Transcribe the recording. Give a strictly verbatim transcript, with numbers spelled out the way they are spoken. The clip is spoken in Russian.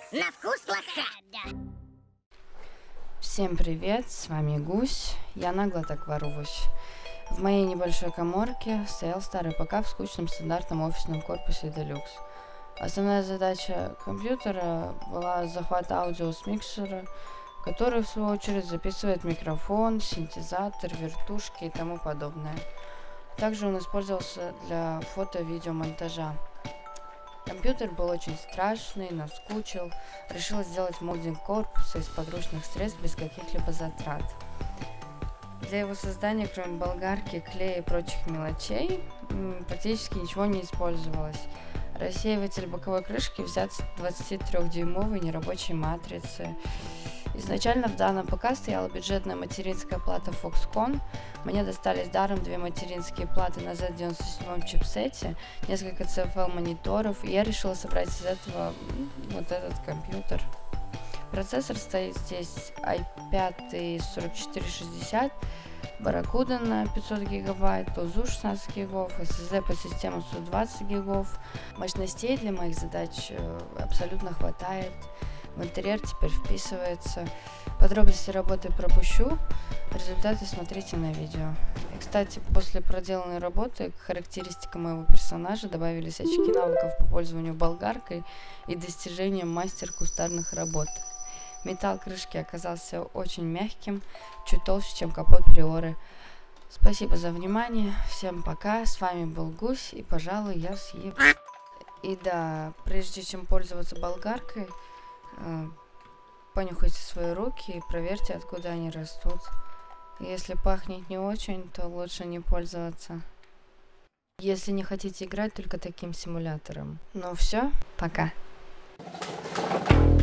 На вкус плохая. Всем привет, с вами Гусь. Я нагло так ворвусь. В моей небольшой каморке стоял старый ПК в скучном стандартном офисном корпусе Deluxe. Основная задача компьютера была захват аудио с микшера, который в свою очередь записывает микрофон, синтезатор, вертушки и тому подобное. Также он использовался для фото-видеомонтажа. Компьютер был очень страшный, наскучил. Решила сделать моддинг корпуса из подручных средств без каких-либо затрат. Для его создания, кроме болгарки, клея и прочих мелочей, практически ничего не использовалось. Рассеиватель боковой крышки взят с двадцатитрёхдюймовой нерабочей матрицы. Изначально в данном ПК стояла бюджетная материнская плата Foxconn. Мне достались даром две материнские платы на зет девяносто семь чипсете, несколько си эф эл мониторов, и я решила собрать из этого вот этот компьютер. Процессор стоит здесь ай пять сорок четыре шестьдесят, Barracuda на пятьсот гигабайт, ОЗУ шестнадцать гигов, эс эс ди по систему сто двадцать гигов. Мощностей для моих задач абсолютно хватает. В интерьер теперь вписывается. Подробности работы пропущу. Результаты смотрите на видео. И, кстати, после проделанной работы к характеристикам моего персонажа добавились очки навыков по пользованию болгаркой и достижением мастер кустарных работ. Металл крышки оказался очень мягким, чуть толще, чем капот Приоры. Спасибо за внимание. Всем пока. С вами был Гусь, и, пожалуй, я съем. И да, прежде чем пользоваться болгаркой, понюхайте свои руки и проверьте, откуда они растут. Если пахнет не очень, то лучше не пользоваться. Если не хотите играть только таким симулятором. Ну все, пока.